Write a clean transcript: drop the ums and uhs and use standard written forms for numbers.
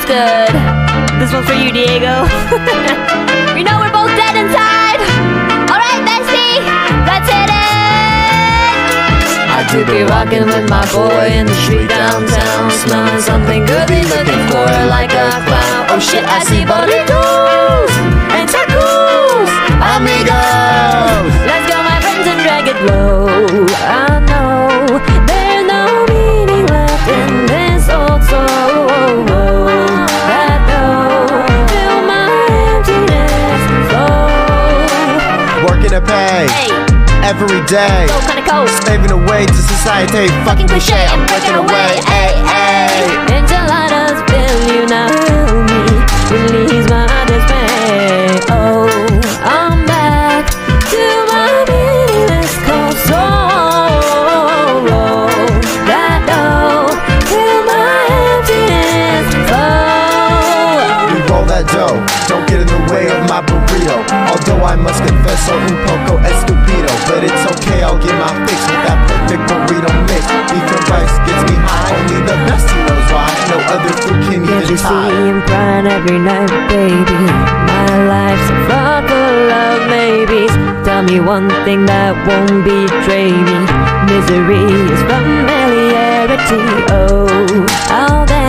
that's good. This one's for you, Diego. We know we're both dead inside. Alright, bestie, let's hit it. I could be rocking with my boy in the street downtown, smelling something good, be looking for her like a clown. Oh shit, I see burritos and tacos, amigos. Let's go, my friends, and drag it low. I know there's no meaning left in this old soul. That no, fill my emptiness flow. Working to pay. Every day, So kinda cold. slaving away to society, fucking cliche. I'm breaking away, ay, ay. Enchiladas fill you now, help me release my despair. Oh, I'm back to my meaningless cold soul. That dough till my emptiness flow. We roll that dough, don't get in the way of my burrito. Although I must confess, so un poco estúpido. But it's okay, I'll get my fix with that perfect burrito mix. Beef and rice gets me high, only the best he knows why. No other food can Can't even you see tie. I'm crying every night, baby? My life's a fuck full of maybes. Tell me one thing that won't betray me. Misery is familiarity. Oh, I'll